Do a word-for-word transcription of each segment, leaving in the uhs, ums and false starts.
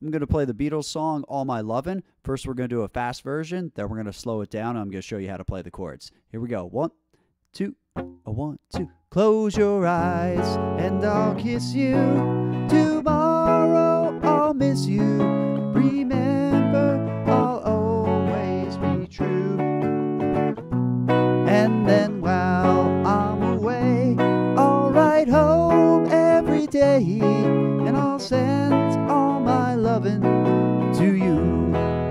I'm going to play the Beatles song, All My Lovin'. First, we're going to do a fast version. Then we're going to slow it down. And I'm going to show you how to play the chords. Here we go. One, two, a one, two. Close your eyes and I'll kiss you. Tomorrow I'll miss you. Remember, I'll always be true. And then while I'm away, I'll ride home every day, and I'll send all my lovin' to you.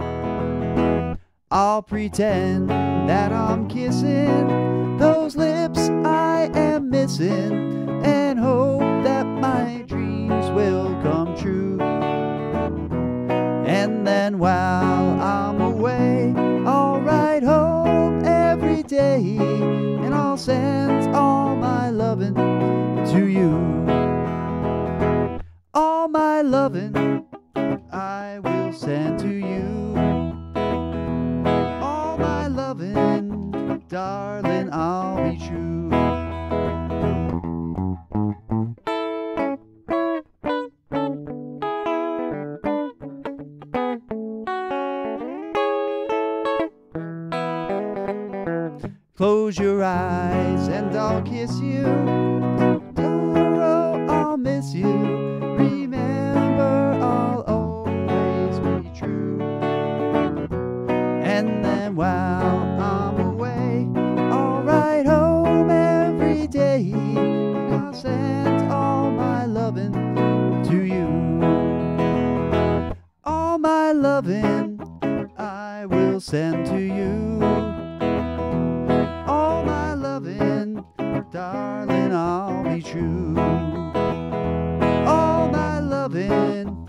I'll pretend that I'm kissing those lips I am missing, and hope that my dreams will come true. And then while I'm away, I'll ride home every day, and I'll send all my lovin' to you. All my lovin' I will send to you. All my lovin', darling, I'll be true. Close your eyes and I'll kiss you. Tomorrow I'll miss you. Remember, I'll always be true. And then while I'm away, I'll ride home every day, and I'll send all my lovin' to you. All my lovin' I will send to you. All my lovin', darling, I'll be true. All my lovin',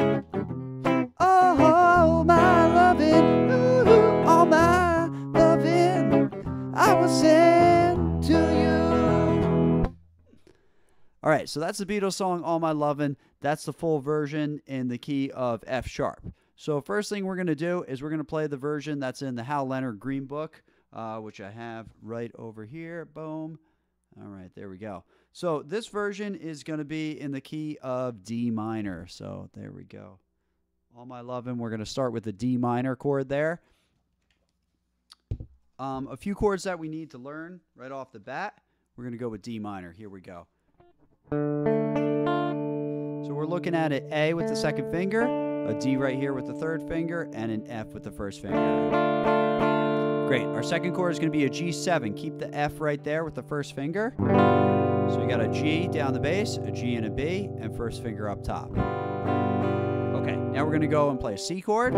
oh, my lovin', ooh, all my lovin', I will send to you. All right, so that's the Beatles song, All My Lovin'. That's the full version in the key of F sharp. So first thing we're going to do is we're going to play the version that's in the Hal Leonard Green Book, uh, which I have right over here. Boom. All right, there we go. So this version is going to be in the key of D minor. So there we go. All My Lovin', we're going to start with the D minor chord there. Um, a few chords that we need to learn right off the bat. We're going to go with D minor. Here we go. So we're looking at it A with the second finger, a D right here with the third finger, and an F with the first finger. Great. Our second chord is going to be a G seven. Keep the F right there with the first finger. So we got a G down the bass, a G and a B, and first finger up top. Okay, now we're going to go and play a C chord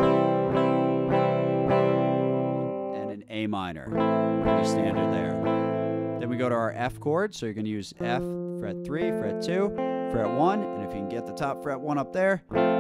and an A minor. Pretty standard there. Then we go to our F chord, so you're going to use F, fret three, fret two, fret one, and if you can get the top fret one up there,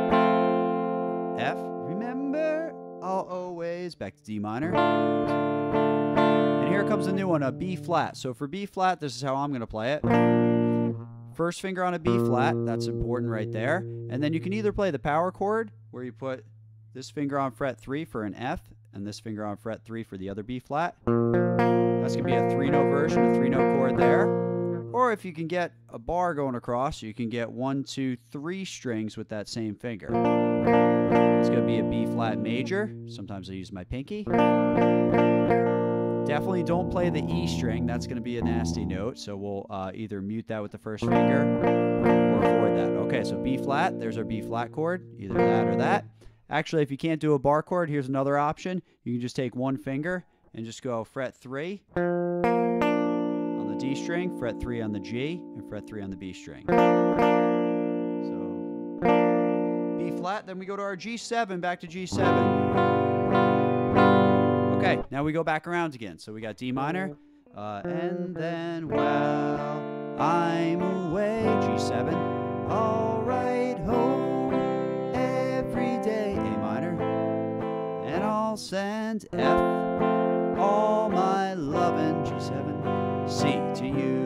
F, remember, I'll always, back to D minor. And here comes a new one, a B flat. So for B flat, this is how I'm going to play it. First finger on a B flat, that's important right there. And then you can either play the power chord, where you put this finger on fret three for an F, and this finger on fret three for the other B flat. That's going to be a three-note version, a three-note chord there. Or if you can get a bar going across, you can get one, two, three strings with that same finger. It's going to be a B flat major. Sometimes I use my pinky. Definitely don't play the E string. That's going to be a nasty note. So we'll uh, either mute that with the first finger or avoid that. Okay, so B flat. There's our B flat chord. Either that or that. Actually, if you can't do a bar chord, here's another option. You can just take one finger and just go fret three on the D string, fret three on the G, and fret three on the B string. So B flat, then we go to our G seven, back to G seven. Okay, now we go back around again. So we got D minor, uh, and then while I'm away, G seven, I'll ride home every day, A minor, and I'll send F, all my lovin', G seven, C to you.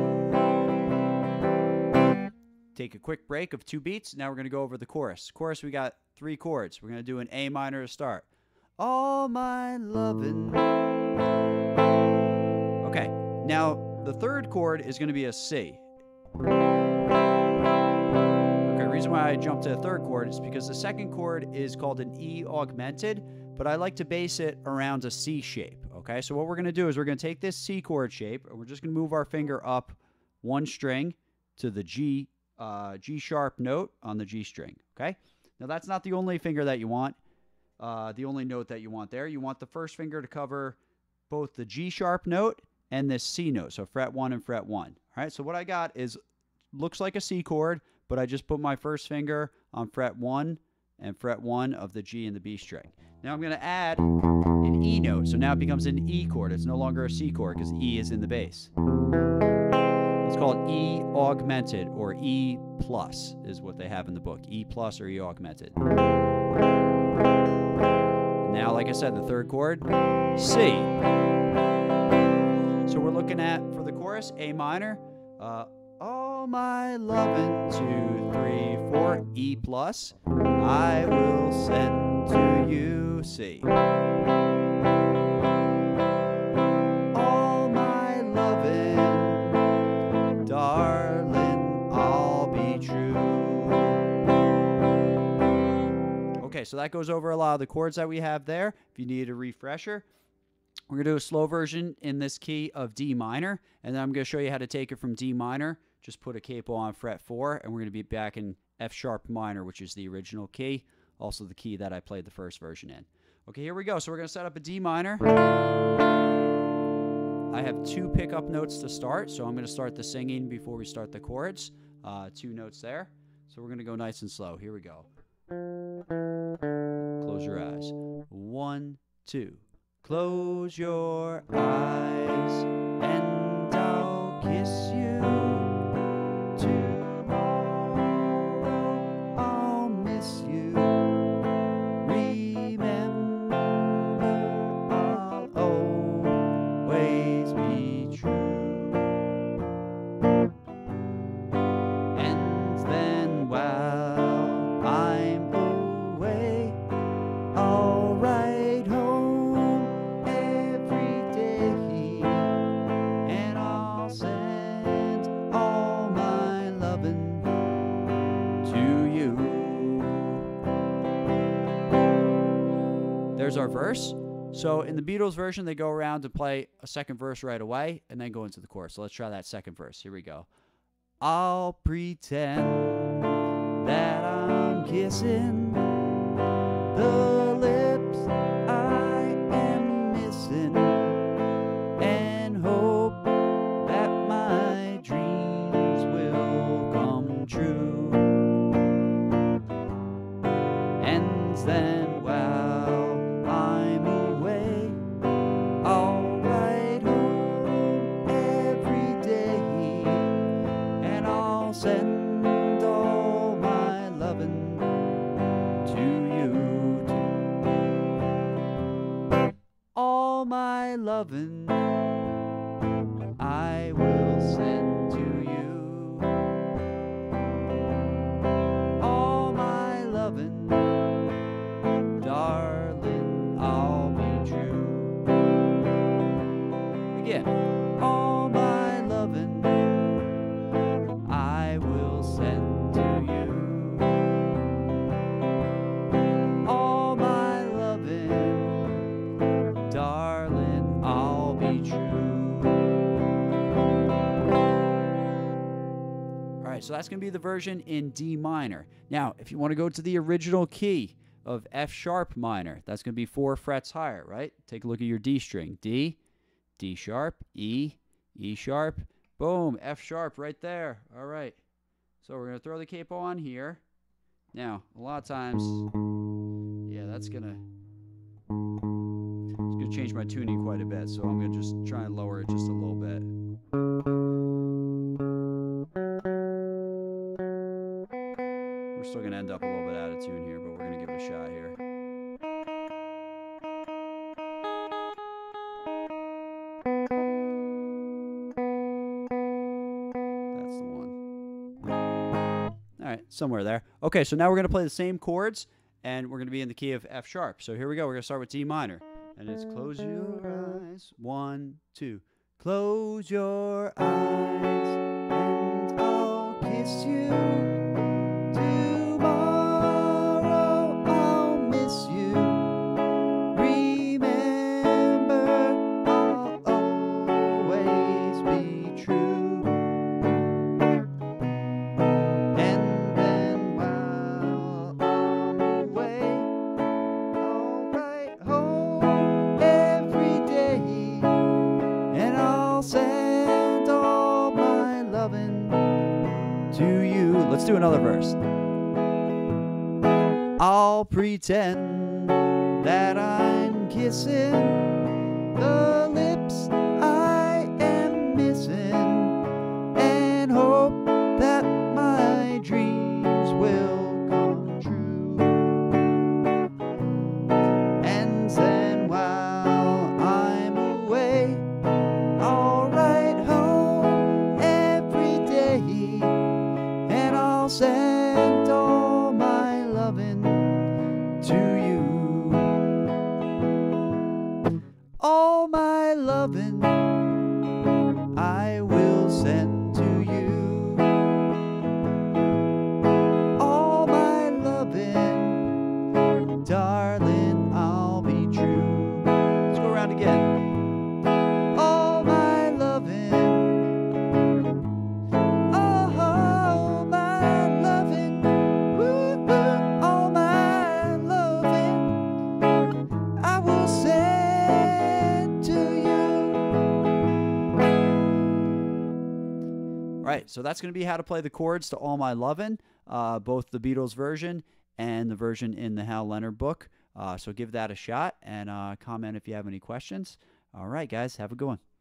Take a quick break of two beats. Now we're going to go over the chorus. Chorus, we got three chords. We're going to do an A minor to start. All my lovin'. Okay, now the third chord is going to be a C. Okay, reason reason why I jumped to the third chord is because the second chord is called an E augmented, but I like to base it around a C shape, okay? So what we're going to do is we're going to take this C chord shape, and we're just going to move our finger up one string to the G, uh, G sharp note on the G string, okay? Now, that's not the only finger that you want, uh, the only note that you want there. You want the first finger to cover both the G sharp note and this C note, so fret one and fret one. All right, so what I got is, looks like a C chord, but I just put my first finger on fret one and fret one of the G and the B string. Now I'm going to add an E note, so now it becomes an E chord. It's no longer a C chord because E is in the bass. It's called E augmented, or E plus is what they have in the book. E plus or E augmented. Now, like I said, the third chord, C. So we're looking at, for the chorus, A minor, uh, all my lovin', two, three, four, E plus, I will send to you, C. All my lovin', darling, I'll be true. Okay, so that goes over a lot of the chords that we have there. If you need a refresher, we're going to do a slow version in this key of D minor, and then I'm going to show you how to take it from D minor. Just put a capo on fret four, and we're going to be back in F sharp minor, which is the original key, also the key that I played the first version in. Okay, here we go. So we're going to set up a D minor. I have two pickup notes to start, so I'm going to start the singing before we start the chords. Uh, two notes there. So we're going to go nice and slow. Here we go. Close your eyes. One, two. Close your eyes and I'll kiss you. Tomorrow I'll miss you. Remember, I'll always be true. And then while I'm away, I'll ride home There's our verse. So in the Beatles version, they go around and play a second verse right away and then go into the chorus. So let's try that second verse. Here we go. I'll pretend that I'm kissing the lips I am missing and hope that my dreams will come true. And then, well, send all my lovin' to you too. All my lovin' I will send to you. All my lovin', darling, I'll be true. Again, all my lovin', I will send to you. All my lovin', darling, I'll be true. All right, so that's going to be the version in D minor. Now, if you want to go to the original key of F sharp minor, that's going to be four frets higher, right? Take a look at your D string. D, D sharp, E, E sharp, boom, F sharp right there. All right. So we're going to throw the capo on here. Now, a lot of times, yeah, that's going to it's going to change my tuning quite a bit. So I'm going to just try and lower it just a little bit. We're still going to end up a little bit out of tune here, but we're going to give it a shot here. Somewhere there. Okay, so now we're going to play the same chords, and we're going to be in the key of F sharp. So here we go. We're going to start with D minor. And it's close your eyes. One, two. Close your eyes, and I'll kiss you. Two. do another verse. I'll pretend that I'm kissing the lips I am missing and hope that my dreams will come true. And then while I'm away, I'll write home every day, and I'll send all my loving to you. All my loving I will send to you. All my loving, darling, I'll be true. Let's go around again. All my loving, oh, my loving, woo, all my loving, I will send to you. Right, so that's going to be how to play the chords to All My Lovin', uh, both the Beatles version and the version in the Hal Leonard book. Uh, so give that a shot and uh, comment if you have any questions. All right, guys, have a good one.